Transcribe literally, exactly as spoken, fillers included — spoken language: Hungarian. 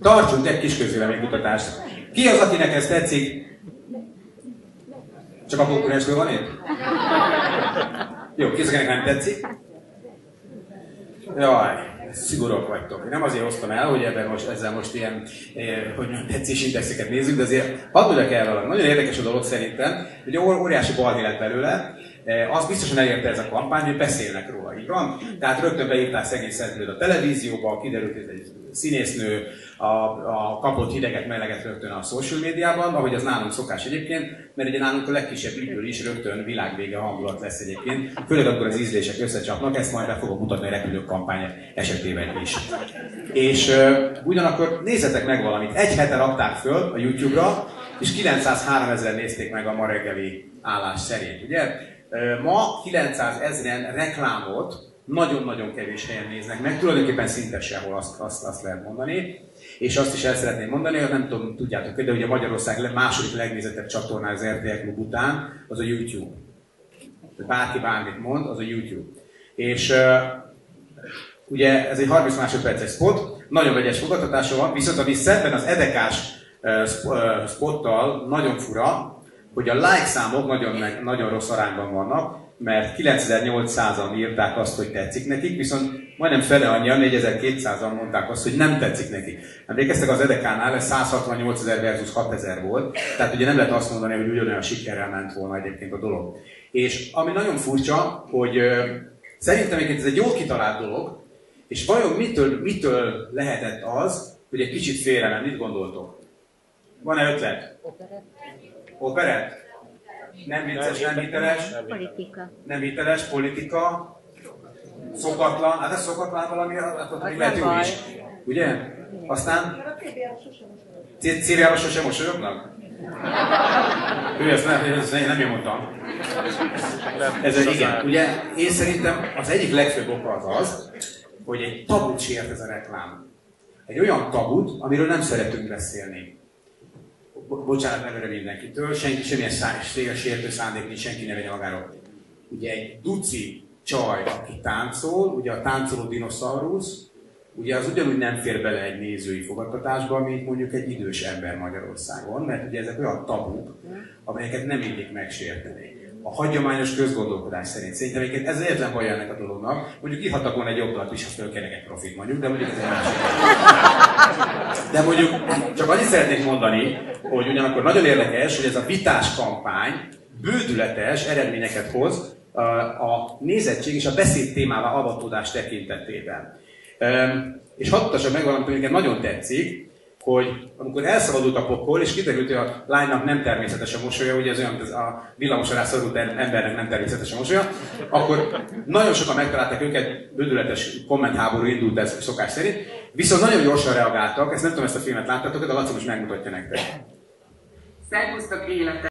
Tartsunk egy kis közvéleménykutatást. Ki az, akinek ez tetszik? Csak a konkurenstől van itt? Jó, ki az, akinek nem tetszik? Jaj, szigorúak vagytok. Nem azért hoztam el, hogy ebben most, ezzel most ilyen, eh, hogy tetszésindexeket nézzük, de azért hadd mondjak el valami. Nagyon érdekes a dolog szerintem, hogy óriási balhé lett belőle. Az biztosan elérte ez a kampány, hogy beszélnek róla, így van? Tehát rögtön beírták szegény szereplőt a televízióba, kiderült, hogy ez egy színésznő, a, a kapott hideget, meleget rögtön a social médiában, ahogy az nálunk szokás egyébként, mert ugye nálunk a legkisebb ügyből is rögtön világvége hangulat lesz egyébként, főleg akkor az ízlések összecsapnak, ezt majd be fogom mutatni a repülők kampány esetében is. És uh, ugyanakkor nézzetek meg valamit, egy hete rakták föl a YouTube-ra, és kilencszázháromezer nézték meg a ma reggeli állás szerint, ugye? Ma kilencszázezren reklámot nagyon-nagyon kevés helyen néznek meg, tulajdonképpen szinte sehol, azt, azt, azt lehet mondani. És azt is el szeretném mondani, hogy nem tudom, tudjátok, de ugye Magyarország második legnézettebb csatornája az er té el Klub után, az a YouTube. Bárki bármit mond, az a YouTube. És uh, ugye ez egy harminc másodperces spot, nagyon vegyes fogadtatása van, viszont ami szemben az edekás uh, spottal nagyon fura, hogy a like számok nagyon, nagyon rossz arányban vannak, mert kilencezer-nyolcszázan írták azt, hogy tetszik nekik, viszont majdnem fele annyian, négyezer-kétszázan mondták azt, hogy nem tetszik nekik. Emlékeztek, az edekánál ez száz hatvannyolcezer versus hatezer volt, tehát ugye nem lehet azt mondani, hogy ugyanolyan sikerrel ment volna egyébként a dolog. És ami nagyon furcsa, hogy ö, szerintem egyébként ez egy jól kitalált dolog, és vajon mitől, mitől lehetett az, hogy egy kicsit félre, mit gondoltok? Van-e ötlet? Operett? Nem vicces, nem hiteles? Politika. Nem hiteles, politika. Szokatlan, hát ez szokatlan valami, hát ott még lehet jó is. Ugye? Aztán? cé bé á-ban sosem mosolyognak? Ő, ezt nem, ezt nem én mondtam. Ez egy, igen, ugye én szerintem az egyik legfőbb oka az az, hogy egy tabut sért ez a reklám. Egy olyan tabut, amiről nem szeretünk beszélni. Bocsánat előre mindenkitől, senki, semmilyen sértő szándék nincs, senki ne vegye magáról. Ugye egy duci csaj, aki táncol, ugye a táncoló dinoszaurusz, ugye az ugyanúgy nem fér bele egy nézői fogadtatásba, mint mondjuk egy idős ember Magyarországon, mert ugye ezek olyan tabuk, amelyeket nem illik megsérteni. A hagyományos közgondolkodás szerint. Szerintem egyébként ez egyetlen baj ennek a dolognak. Mondjuk írhatnak volna egy jobbdalt is, ha fölkenek egy profit mondjuk, de mondjuk ez egy másik. De mondjuk csak annyit szeretnék mondani, hogy ugyanakkor nagyon érdekes, hogy ez a vitás kampány bődületes eredményeket hoz a nézettség és a beszéd témával avatódás tekintetében. És hadd mutassam meg valamit, hogy nekem nagyon tetszik, hogy amikor elszabadult a pokol, és kiderült, hogy a lánynak nem természetes a mosolya, ugye ez olyan, hogy a villamos alá szorult embernek nem természetes a mosolya, akkor nagyon sokan megtalálták őket, bődületes kommentháború indult ez szokás szerint, viszont nagyon gyorsan reagáltak, ezt nem tudom, ezt a filmet láttátok, de Laci most megmutatja nektek. Szervusztok, életem!